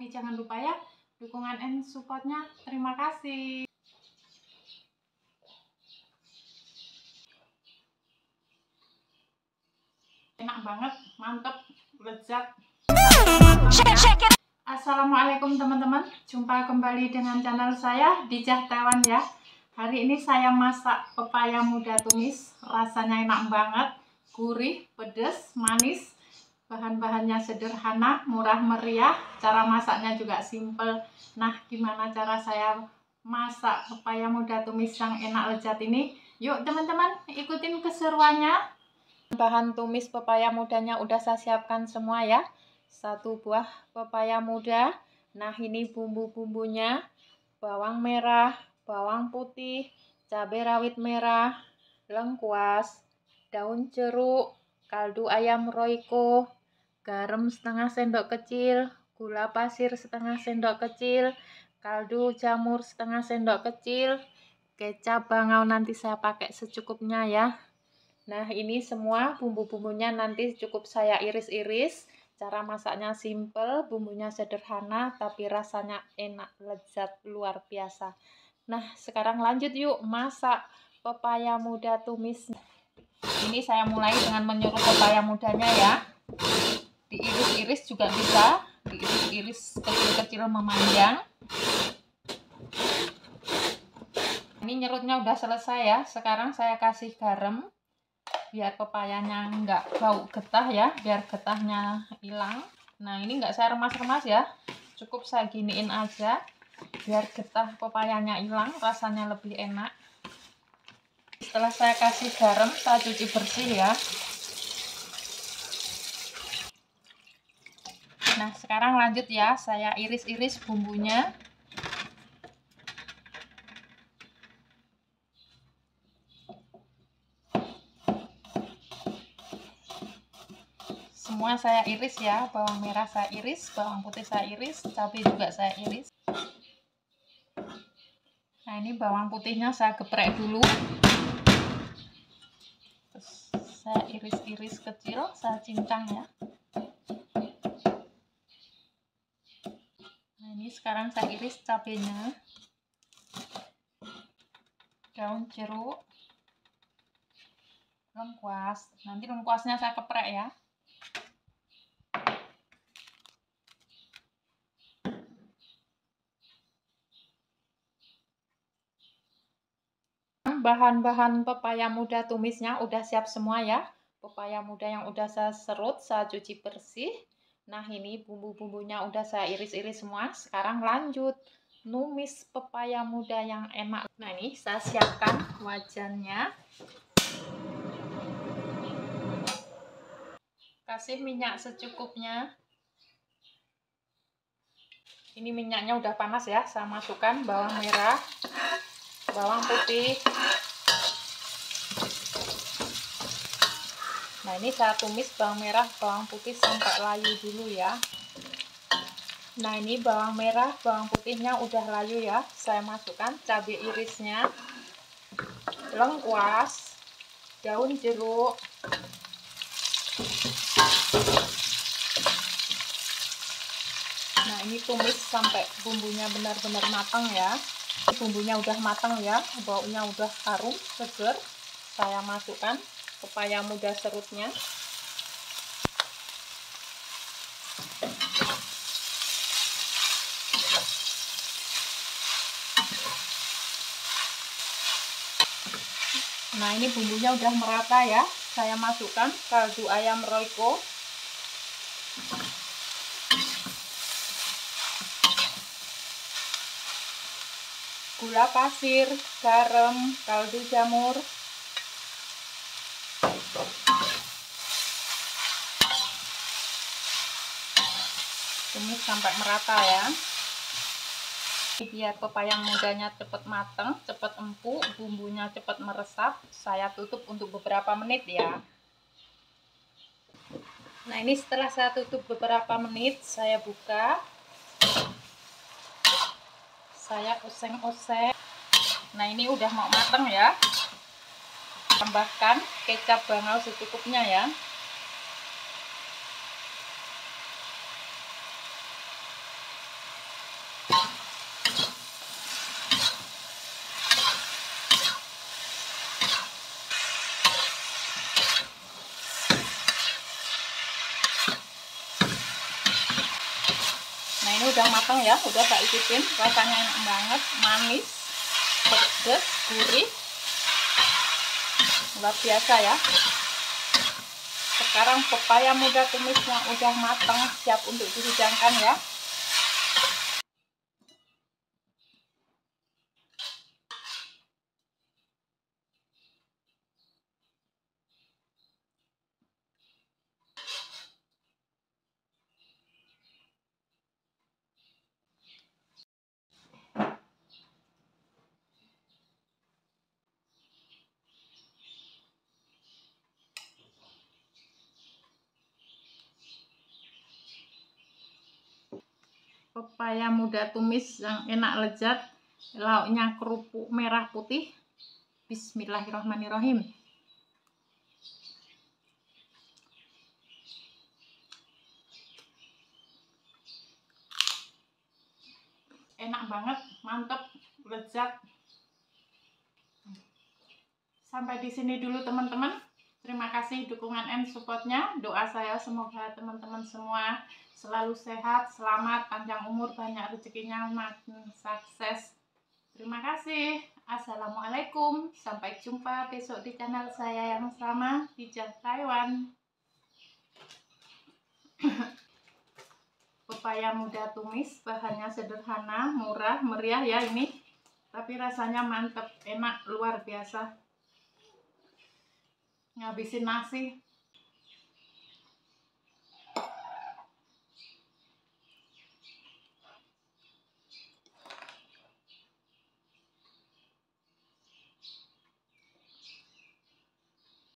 Tapi jangan lupa ya, dukungan and supportnya. Terima kasih. Enak banget, mantep, lezat. Assalamualaikum teman-teman, jumpa kembali dengan channel saya Dijah Taiwan ya. Hari ini saya masak pepaya muda tumis. Rasanya enak banget, gurih, pedas, manis. Bahan-bahannya sederhana, murah meriah. Cara masaknya juga simple. Nah, gimana cara saya masak pepaya muda tumis yang enak lezat ini? Yuk teman-teman, ikutin keseruannya. Bahan tumis pepaya mudanya udah saya siapkan semua ya. 1 buah pepaya muda. Nah, ini bumbu-bumbunya: bawang merah, bawang putih, cabai rawit merah, lengkuas, daun jeruk, kaldu ayam Royco, garam setengah sendok kecil, gula pasir setengah sendok kecil, kaldu jamur setengah sendok kecil, kecap bangau nanti saya pakai secukupnya ya. Nah, ini semua bumbu-bumbunya nanti cukup saya iris-iris. Cara masaknya simple, bumbunya sederhana, tapi rasanya enak, lezat, luar biasa. Nah, sekarang lanjut yuk masak pepaya muda tumis. Ini saya mulai dengan menyuruh pepaya mudanya ya. Diiris-iris juga bisa, diiris-iris kecil-kecil memanjang. Ini nyerutnya udah selesai ya. Sekarang saya kasih garam biar pepayanya nggak bau getah ya, biar getahnya hilang. Nah, ini nggak saya remas-remas ya, cukup saya giniin aja biar getah pepayanya hilang, rasanya lebih enak. Setelah saya kasih garam, saya cuci bersih ya. Nah, sekarang lanjut ya, saya iris-iris bumbunya. Semua saya iris ya, bawang merah saya iris, bawang putih saya iris, cabai juga saya iris. Nah, ini bawang putihnya saya geprek dulu. Terus saya iris-iris kecil, saya cincang ya. Nah, ini sekarang saya iris cabenya, daun jeruk, lengkuas. Nanti lengkuasnya saya geprek ya. Bahan-bahan pepaya muda tumisnya udah siap semua ya. Pepaya muda yang udah saya serut, saya cuci bersih. Nah, ini bumbu-bumbunya udah saya iris-iris semua. Sekarang lanjut numis pepaya muda yang enak. Nah, ini saya siapkan wajannya. Kasih minyak secukupnya. Ini minyaknya udah panas ya. Saya masukkan bawang merah, bawang putih. Nah, ini saya tumis bawang merah, bawang putih sampai layu dulu ya. Nah, ini bawang merah, bawang putihnya udah layu ya. Saya masukkan cabai irisnya, lengkuas, daun jeruk, nah, ini tumis sampai bumbunya benar-benar matang ya. Bumbunya udah matang ya, baunya udah harum, seger. Saya masukkan pepaya muda serutnya. Nah, ini bumbunya udah merata ya. Saya masukkan kaldu ayam Royco, gula pasir, garam, kaldu jamur. Tumis sampai merata ya. Biar pepaya mudanya cepat matang, cepat empuk, bumbunya cepat meresap, saya tutup untuk beberapa menit ya. Nah, ini setelah saya tutup beberapa menit, saya buka. Saya oseng-oseng. Nah, ini udah mau matang ya. Tambahkan kecap bangau secukupnya ya. udah matang ya, udah tak icipin. Rasanya enak banget, manis, pedas, gurih, luar biasa ya. Sekarang pepaya muda tumisnya udah matang, siap untuk dihidangkan ya. Pepaya muda tumis yang enak lezat, lauknya kerupuk merah putih. Bismillahirrahmanirrahim. Enak banget, mantep, lezat. Sampai di sini dulu teman-teman. Terima kasih dukungan and supportnya. Doa saya semoga teman-teman semua selalu sehat, selamat, panjang umur, banyak rezekinya, makin sukses. Terima kasih. Assalamualaikum. Sampai jumpa besok di channel saya yang sama, Dijah Taiwan. Pepaya muda tumis, bahannya sederhana, murah, meriah ya ini. Tapi rasanya mantep, enak, luar biasa. Ngabisin nasi.